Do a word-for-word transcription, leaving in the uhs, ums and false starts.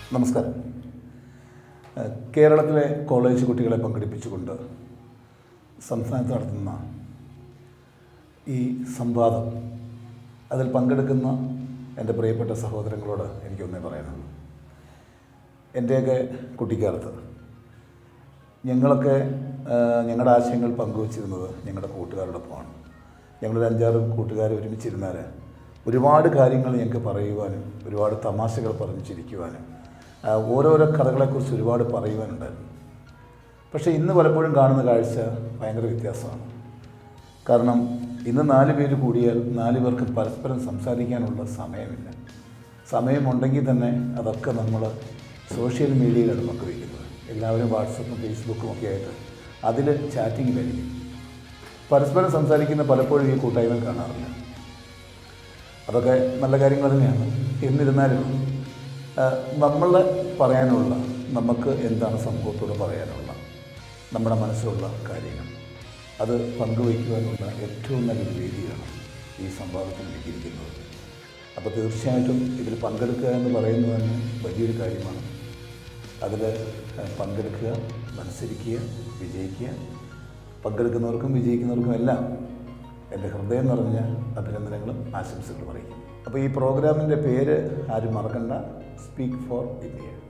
നമസ്കാരം. കേരളത്തിലെ കോളേജ് കുട്ടികളെ പങ്കെടുപ്പിച്ചുകൊണ്ട് സംസ്ഥാനത്ത് നടത്തുന്ന ഈ സംവാദം, അതിൽ പങ്കെടുക്കുന്ന എൻ്റെ പ്രിയപ്പെട്ട സഹോദരങ്ങളോട് എനിക്കൊന്നേ പറയാനുള്ളൂ. എൻ്റെയൊക്കെ കുട്ടിക്കാലത്ത് ഞങ്ങളൊക്കെ ഞങ്ങളുടെ ആശയങ്ങൾ പങ്കുവച്ചിരുന്നത് ഞങ്ങളുടെ കൂട്ടുകാരോടൊപ്പമാണ്. ഞങ്ങളൊരു അഞ്ചാറ് കൂട്ടുകാർ ഒരുമിച്ചിരുന്നാൽ ഒരുപാട് കാര്യങ്ങൾ ഞങ്ങൾക്ക് പറയുവാനും ഒരുപാട് തമാശകൾ പറഞ്ഞു ചിരിക്കുവാനും ഓരോരോ കഥകളെക്കുറിച്ച് ഒരുപാട് പറയുവാനുണ്ടായിരുന്നു. പക്ഷേ ഇന്ന് പലപ്പോഴും കാണുന്ന കാഴ്ച ഭയങ്കര വ്യത്യാസമാണ്. കാരണം ഇന്ന് നാല് പേര് കൂടിയാൽ നാല് പേർക്ക് പരസ്പരം സംസാരിക്കാനുള്ള സമയമില്ല. സമയമുണ്ടെങ്കിൽ തന്നെ അതൊക്കെ നമ്മൾ സോഷ്യൽ മീഡിയയിലാണ് പങ്കുവയ്ക്കുന്നത്. എല്ലാവരും വാട്സപ്പും ഫേസ്ബുക്കും ഒക്കെ ആയിട്ട് അതിൽ ചാറ്റിങ്ങിലായിരിക്കും. പരസ്പരം സംസാരിക്കുന്ന പലപ്പോഴും ഈ കൂട്ടായ്മ കാണാറില്ല. അതൊക്കെ നല്ല കാര്യങ്ങൾ തന്നെയാണ്. എന്നിരുന്നാലും നമ്മൾ പറയാനുള്ള, നമുക്ക് എന്താണ് സമൂഹത്തോട് പറയാനുള്ള, നമ്മുടെ മനസ്സിലുള്ള കാര്യങ്ങൾ അത് പങ്കുവയ്ക്കുവാനുള്ള ഏറ്റവും നല്ലൊരു വേദിയാണ് ഈ സംവാദത്തിൽ ലഭിക്കുന്നത്. അപ്പോൾ തീർച്ചയായിട്ടും ഇതിൽ പങ്കെടുക്കുക എന്ന് പറയുന്നത് തന്നെ വലിയൊരു കാര്യമാണ്. അതിൽ പങ്കെടുക്കുക, മത്സരിക്കുക, വിജയിക്കുക. പങ്കെടുക്കുന്നവർക്കും വിജയിക്കുന്നവർക്കും എല്ലാം എൻ്റെ ഹൃദയം നിറഞ്ഞ അഭിനന്ദനങ്ങളും ആശംസകളും അറിയിക്കും. അപ്പോൾ ഈ പ്രോഗ്രാമിൻ്റെ പേര് ആരും മറക്കണ്ട, സ്പീക്ക് ഫോർ ഇന്ത്യ.